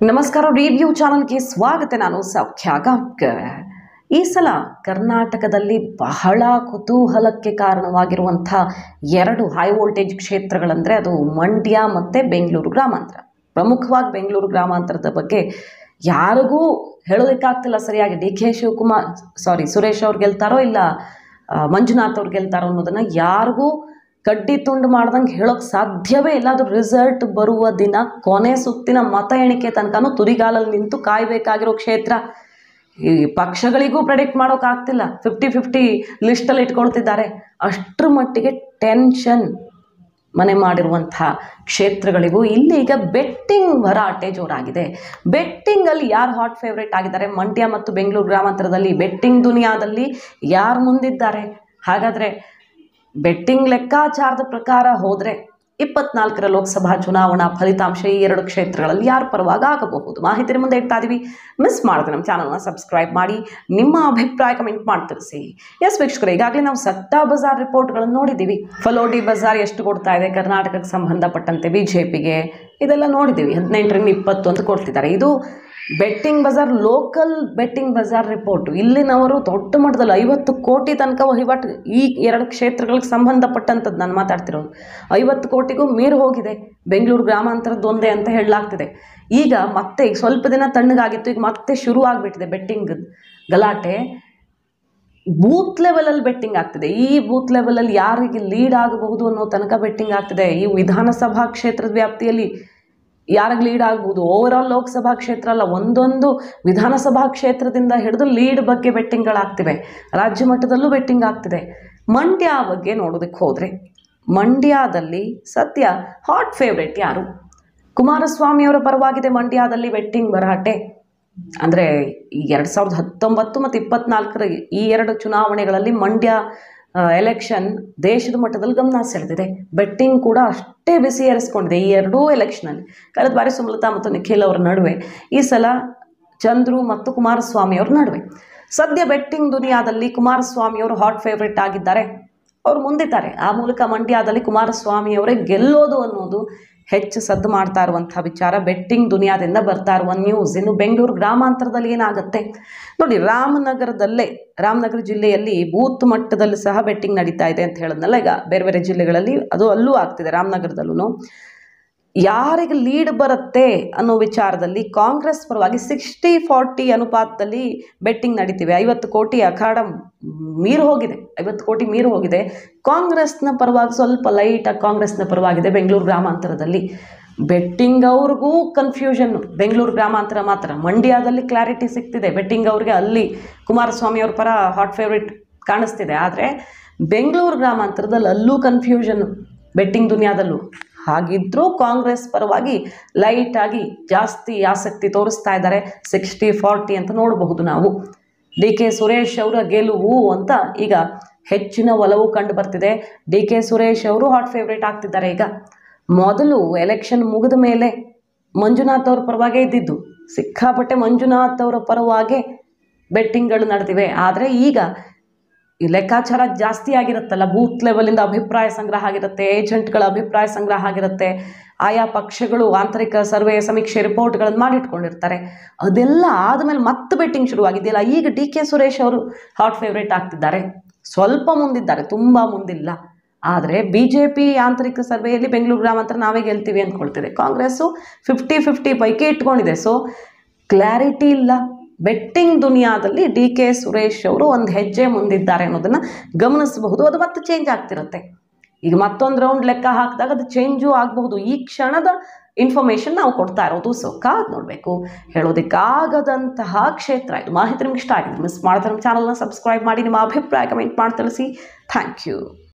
ನಮಸ್ಕಾರ ರಿವ್ಯೂ ಚಾನಲ್ಗೆ ಸ್ವಾಗತ. ನಾನು ಸೌಖ್ಯ ಗಾಂವ್ಕರ್. ಈ ಸಲ ಕರ್ನಾಟಕದಲ್ಲಿ ಬಹಳ ಕುತೂಹಲಕ್ಕೆ ಕಾರಣವಾಗಿರುವಂಥ ಎರಡು ಹೈ ವೋಲ್ಟೇಜ್ ಕ್ಷೇತ್ರಗಳಂದರೆ ಅದು ಮಂಡ್ಯ ಮತ್ತು ಬೆಂಗಳೂರು ಗ್ರಾಮಾಂತರ. ಪ್ರಮುಖವಾಗಿ ಬೆಂಗಳೂರು ಗ್ರಾಮಾಂತರದ ಬಗ್ಗೆ ಯಾರಿಗೂ ಹೇಳೋದಕ್ಕಾಗ್ತಿಲ್ಲ ಸರಿಯಾಗಿ. ಸುರೇಶ್ ಅವ್ರು ಗೆಲ್ತಾರೋ ಇಲ್ಲ ಮಂಜುನಾಥ್ ಅವ್ರು ಗೆಲ್ತಾರೋ ಅನ್ನೋದನ್ನು ಯಾರಿಗೂ ಕಡ್ಡಿ ತುಂಡು ಮಾಡ್ದಂಗೆ ಹೇಳೋಕ್ಕೆ ಸಾಧ್ಯವೇ ಇಲ್ಲ. ಅದು ರಿಸಲ್ಟ್ ಬರುವ ದಿನ ಕೊನೆ ಸುತ್ತಿನ ಮತ ಎಣಿಕೆ ತನಕನೂ ತುದಿಗಾಲಲ್ಲಿ ನಿಂತು ಕಾಯಬೇಕಾಗಿರೋ ಕ್ಷೇತ್ರ. ಈ ಪಕ್ಷಗಳಿಗೂ ಪ್ರೆಡಿಕ್ಟ್ ಮಾಡೋಕ್ಕಾಗ್ತಿಲ್ಲ, 50-50 ಲಿಸ್ಟಲ್ಲಿ ಇಟ್ಕೊಳ್ತಿದ್ದಾರೆ. ಅಷ್ಟರ ಮಟ್ಟಿಗೆ ಟೆನ್ಷನ್ ಮನೆ ಮಾಡಿರುವಂಥ ಕ್ಷೇತ್ರಗಳಿಗೂ ಇಲ್ಲಿ ಈಗ ಬೆಟ್ಟಿಂಗ್ ಭರಾಟೆ ಜೋರಾಗಿದೆ. ಬೆಟ್ಟಿಂಗಲ್ಲಿ ಯಾರು ಹಾಟ್ ಫೇವ್ರೇಟ್ ಆಗಿದ್ದಾರೆ? ಮಂಡ್ಯ ಮತ್ತು ಬೆಂಗಳೂರು ಗ್ರಾಮಾಂತರದಲ್ಲಿ ಬೆಟ್ಟಿಂಗ್ ದುನಿಯಾದಲ್ಲಿ ಯಾರು ಮುಂದಿದ್ದಾರೆ? ಹಾಗಾದರೆ ಬೆಟ್ಟಿಂಗ್ ಲೆಕ್ಕಾಚಾರದ ಪ್ರಕಾರ ಹೋದರೆ 24ರ ಲೋಕಸಭಾ ಚುನಾವಣಾ ಫಲಿತಾಂಶ ಈ ಎರಡು ಕ್ಷೇತ್ರಗಳಲ್ಲಿ ಯಾರು ಪರವಾಗಿ ಆಗಬಹುದು? ಮಾಹಿತಿ ಮುಂದೆ ಇಡ್ತಾ ಇದ್ದೀವಿ. ಮಿಸ್ ಮಾಡಿದ್ರೆ ನಮ್ಮ ಚಾನಲ್ನ ಸಬ್ಸ್ಕ್ರೈಬ್ ಮಾಡಿ, ನಿಮ್ಮ ಅಭಿಪ್ರಾಯ ಕಮೆಂಟ್ ಮಾಡಿ ತಿಳಿಸಿ. ಎಸ್ ವೀಕ್ಷಕರೇ, ಈಗಾಗಲೇ ನಾವು ಸತ್ತಾ ಬಜಾರ್ ರಿಪೋರ್ಟ್ಗಳನ್ನು ನೋಡಿದ್ದೀವಿ. ಫಲೋಡಿ ಬಜಾರ್ ಎಷ್ಟು ಕೊಡ್ತಾ ಇದೆ ಕರ್ನಾಟಕಕ್ಕೆ ಸಂಬಂಧಪಟ್ಟಂತೆ BJPಗೆ, ಇದೆಲ್ಲ ನೋಡಿದ್ದೀವಿ. 18ರಿಂದ 20 ಅಂತ ಕೊಡ್ತಿದ್ದಾರೆ. ಇದು betting bazaar, local betting bazaar report. ಇಲ್ಲಿನವರು ದೊಡ್ಡ ಮಟ್ಟದಲ್ಲಿ 50 ಕೋಟಿ ತನಕ ವಹಿವಾಟು ಈ ಎರಡು ಕ್ಷೇತ್ರಗಳಿಗೆ ಸಂಬಂಧಪಟ್ಟಂಥದ್ದು ನಾನು ಮಾತಾಡ್ತಿರೋದು. 50 ಕೋಟಿಗೂ ಮೀರಿ ಹೋಗಿದೆ. ಬೆಂಗಳೂರು ಗ್ರಾಮಾಂತರದ್ದು ಒಂದೇ ಅಂತ ಹೇಳಲಾಗ್ತಿದೆ. ಈಗ ಮತ್ತೆ ಸ್ವಲ್ಪ ದಿನ ತಣ್ಣಗಾಗಿತ್ತು, ಈಗ ಮತ್ತೆ ಶುರು ಆಗಿಬಿಟ್ಟಿದೆ ಬೆಟ್ಟಿಂಗ್ ಗಲಾಟೆ. ಬೂತ್ ಲೆವೆಲಲ್ಲಿ ಬೆಟ್ಟಿಂಗ್ ಆಗ್ತಿದೆ. ಈ ಬೂತ್ ಲೆವೆಲಲ್ಲಿ ಯಾರಿಗೆ ಲೀಡ್ ಆಗಬಹುದು ಅನ್ನೋ ತನಕ ಬೆಟ್ಟಿಂಗ್ ಆಗ್ತಿದೆ. ಈ ವಿಧಾನಸಭಾ ಕ್ಷೇತ್ರದ ವ್ಯಾಪ್ತಿಯಲ್ಲಿ ಯಾರಿಗೆ ಲೀಡ್ ಆಗ್ಬೋದು? ಓವರಾಲ್ ಲೋಕಸಭಾ ಕ್ಷೇತ್ರ ಅಲ್ಲ, ಒಂದೊಂದು ವಿಧಾನಸಭಾ ಕ್ಷೇತ್ರದಿಂದ ಹಿಡಿದು ಲೀಡ್ ಬಗ್ಗೆ ಬೆಟ್ಟಿಂಗ್ಗಳಾಗ್ತಿವೆ. ರಾಜ್ಯ ಮಟ್ಟದಲ್ಲೂ ಬೆಟ್ಟಿಂಗ್ ಆಗ್ತಿದೆ. ಮಂಡ್ಯ ಬಗ್ಗೆ ನೋಡೋದಕ್ಕೆ ಹೋದರೆ ಮಂಡ್ಯದಲ್ಲಿ ಸದ್ಯ ಹಾಟ್ ಫೇವ್ರೇಟ್ ಯಾರು? ಕುಮಾರಸ್ವಾಮಿಯವರ ಪರವಾಗಿದೆ ಮಂಡ್ಯದಲ್ಲಿ ಬೆಟ್ಟಿಂಗ್ ಭರಾಟೆ. ಅಂದರೆ ಈ 2019 ಮತ್ತು 24ರ ಈ ಎರಡು ಚುನಾವಣೆಗಳಲ್ಲಿ ಮಂಡ್ಯ ಎಲೆಕ್ಷನ್ ದೇಶದ ಮಟ್ಟದಲ್ಲಿ ಗಮನ ಸೆಳೆದಿದೆ. ಬೆಟ್ಟಿಂಗ್ ಕೂಡ ಅಷ್ಟೇ ಬಿಸಿ ಏರಿಸ್ಕೊಂಡಿದೆ ಈ ಎರಡೂ ಎಲೆಕ್ಷನಲ್ಲಿ. ಕಳೆದ ಬಾರಿ ಸುಮಲತಾ ಮತ್ತು ನಿಖಿಲ್ ಅವರ ನಡುವೆ, ಈ ಸಲ ಚಂದ್ರು ಮತ್ತು ಕುಮಾರಸ್ವಾಮಿ ಅವ್ರ ನಡುವೆ. ಸದ್ಯ ಬೆಟ್ಟಿಂಗ್ ದುನಿಯಾದಲ್ಲಿ ಕುಮಾರಸ್ವಾಮಿಯವರು ಹಾಟ್ ಫೇವ್ರೇಟ್ ಆಗಿದ್ದಾರೆ. ಅವರು ಮುಂದಿದ್ದಾರೆ. ಆ ಮೂಲಕ ಮಂಡ್ಯದಲ್ಲಿ ಕುಮಾರಸ್ವಾಮಿಯವರೇ ಗೆಲ್ಲೋದು ಅನ್ನೋದು ಹೆಚ್ಚು ಸದ್ದು ಮಾಡ್ತಾ ಇರುವಂಥ ವಿಚಾರ. ಬೆಟ್ಟಿಂಗ್ ದುನಿಯಾದಿಂದ ಬರ್ತಾ ಇರುವ ನ್ಯೂಸ್. ಇನ್ನು ಬೆಂಗಳೂರು ಗ್ರಾಮಾಂತರದಲ್ಲಿ ಏನಾಗುತ್ತೆ ನೋಡಿ. ರಾಮನಗರ ಜಿಲ್ಲೆಯಲ್ಲಿ ಬೂತ್ ಮಟ್ಟದಲ್ಲಿ ಸಹ ಬೆಟ್ಟಿಂಗ್ ನಡೀತಾ ಇದೆ ಅಂತ ಹೇಳಿದ್ನಲ್ಲ. ಈಗ ಬೇರೆ ಬೇರೆ ಜಿಲ್ಲೆಗಳಲ್ಲಿ ಅದು ಅಲ್ಲೂ ಆಗ್ತಿದೆ, ರಾಮನಗರದಲ್ಲೂ. ಯಾರಿಗೆ ಲೀಡ್ ಬರುತ್ತೆ ಅನ್ನೋ ವಿಚಾರದಲ್ಲಿ ಕಾಂಗ್ರೆಸ್ ಪರವಾಗಿ 60-40 ಅನುಪಾತದಲ್ಲಿ ಬೆಟ್ಟಿಂಗ್ ನಡೀತಿವೆ. 50 ಕೋಟಿ ಅಖಾಡ ಮೀರಿ ಹೋಗಿದೆ. 50 ಕೋಟಿ ಮೀರಿ ಹೋಗಿದೆ. ಕಾಂಗ್ರೆಸ್ನ ಪರವಾಗಿ ಸ್ವಲ್ಪ ಲೈಟಾಗಿ ಕಾಂಗ್ರೆಸ್ನ ಪರವಾಗಿದೆ ಬೆಂಗಳೂರು ಗ್ರಾಮಾಂತರದಲ್ಲಿ. ಬೆಟ್ಟಿಂಗ್ ಅವ್ರಿಗೂ ಕನ್ಫ್ಯೂಷನ್. ಬೆಂಗಳೂರು ಗ್ರಾಮಾಂತರ ಮಾತ್ರ. ಮಂಡ್ಯದಲ್ಲಿ ಕ್ಲಾರಿಟಿ ಸಿಗ್ತಿದೆ ಬೆಟ್ಟಿಂಗ್ ಅವ್ರಿಗೆ. ಅಲ್ಲಿ ಕುಮಾರಸ್ವಾಮಿ ಅವ್ರ ಪರ ಹಾಟ್ ಫೇವ್ರೇಟ್ ಕಾಣಿಸ್ತಿದೆ. ಆದರೆ ಬೆಂಗಳೂರು ಗ್ರಾಮಾಂತರದಲ್ಲಿ ಅಲ್ಲೂ ಕನ್ಫ್ಯೂಷನ್, ಬೆಟ್ಟಿಂಗ್ ದುನಿಯಾದಲ್ಲೂ. ಹಾಗಿದ್ರೂ ಕಾಂಗ್ರೆಸ್ ಪರವಾಗಿ ಲೈಟಾಗಿ ಜಾಸ್ತಿ ಆಸಕ್ತಿ ತೋರಿಸ್ತಾ ಇದ್ದಾರೆ. 60-40 ಅಂತ ನೋಡಬಹುದು ನಾವು. DK ಸುರೇಶ್ ಅವರ ಗೆಲುವು ಅಂತ ಈಗ ಹೆಚ್ಚಿನ ಒಲವು ಕಂಡು ಬರ್ತಿದೆ. DK ಸುರೇಶ್ ಅವರು ಹಾಟ್ ಫೇವ್ರೇಟ್ ಆಗ್ತಿದ್ದಾರೆ. ಈಗ ಮೊದಲು ಎಲೆಕ್ಷನ್ ಮುಗಿದ ಮೇಲೆ ಮಂಜುನಾಥ್ ಅವ್ರ ಪರವಾಗೇ ಇದ್ದಿದ್ದು. ಸಿಕ್ಕಾಪಟ್ಟೆ ಮಂಜುನಾಥ್ ಅವರ ಪರವಾಗೇ ಬೆಟ್ಟಿಂಗ್ಗಳು ನಡೆದಿವೆ. ಆದರೆ ಈಗ ಈ ಲೆಕ್ಕಾಚಾರ ಜಾಸ್ತಿ ಆಗಿರುತ್ತಲ್ಲ, ಬೂತ್ ಲೆವೆಲಿಂದ ಅಭಿಪ್ರಾಯ ಸಂಗ್ರಹ ಆಗಿರುತ್ತೆ, ಏಜೆಂಟ್ಗಳ ಅಭಿಪ್ರಾಯ ಸಂಗ್ರಹ ಆಗಿರುತ್ತೆ, ಆಯಾ ಪಕ್ಷಗಳು ಆಂತರಿಕ ಸರ್ವೆ ಸಮೀಕ್ಷೆ ರಿಪೋರ್ಟ್ಗಳನ್ನು ಮಾಡಿಟ್ಕೊಂಡಿರ್ತಾರೆ. ಅದೆಲ್ಲ ಆದಮೇಲೆ ಮತ್ತೆ ಬೆಟ್ಟಿಂಗ್ ಶುರುವಾಗಿದೆಯಲ್ಲ. ಈಗ DK ಸುರೇಶ್ ಅವರು ಹಾಟ್ ಫೇವ್ರೇಟ್ ಆಗ್ತಿದ್ದಾರೆ. ಸ್ವಲ್ಪ ಮುಂದಿದ್ದಾರೆ, ತುಂಬ ಮುಂದಿಲ್ಲ. ಆದರೆ BJP ಆಂತರಿಕ ಸರ್ವೆಯಲ್ಲಿ ಬೆಂಗಳೂರು ಗ್ರಾಮಾಂತರ ನಾವೇ ಗೆಲ್ತೀವಿ ಅಂದ್ಕೊಳ್ತಿದೆ. ಕಾಂಗ್ರೆಸ್ಸು 50-50 ಪೈಕಿ ಇಟ್ಕೊಂಡಿದೆ. ಸೊ ಕ್ಲಾರಿಟಿ ಇಲ್ಲ. ಬೆಟ್ಟಿಂಗ್ ದುನಿಯಾದಲ್ಲಿ DK ಸುರೇಶ್ ಅವರು ಒಂದು ಹೆಜ್ಜೆ ಮುಂದಿದ್ದಾರೆ ಅನ್ನೋದನ್ನು ಗಮನಿಸಬಹುದು. ಅದು ಮತ್ತೆ ಚೇಂಜ್ ಆಗ್ತಿರುತ್ತೆ. ಈಗ ಮತ್ತೊಂದು ರೌಂಡ್ ಲೆಕ್ಕ ಹಾಕಿದಾಗ ಅದು ಚೇಂಜು ಆಗಬಹುದು. ಈ ಕ್ಷಣದ ಇನ್ಫಾರ್ಮೇಷನ್ ನಾವು ಕೊಡ್ತಾ ಇರೋದು. ಸೊ ಕಾದು ನೋಡಬೇಕು. ಹೇಳೋದಕ್ಕಾಗದಂತಹ ಕ್ಷೇತ್ರ ಇದು. ಮಾಹಿತಿ ನಿಮ್ಗೆ ಇಷ್ಟ ಆಗಿದೆ ಮಿಸ್ ಮಾಡಿದ್ರೆ ನಮ್ಮ ಚಾನಲ್ನ ಸಬ್ಸ್ಕ್ರೈಬ್ ಮಾಡಿ, ನಿಮ್ಮ ಅಭಿಪ್ರಾಯ ಕಮೆಂಟ್ ಮಾಡಿ ತಿಳಿಸಿ. Thank you.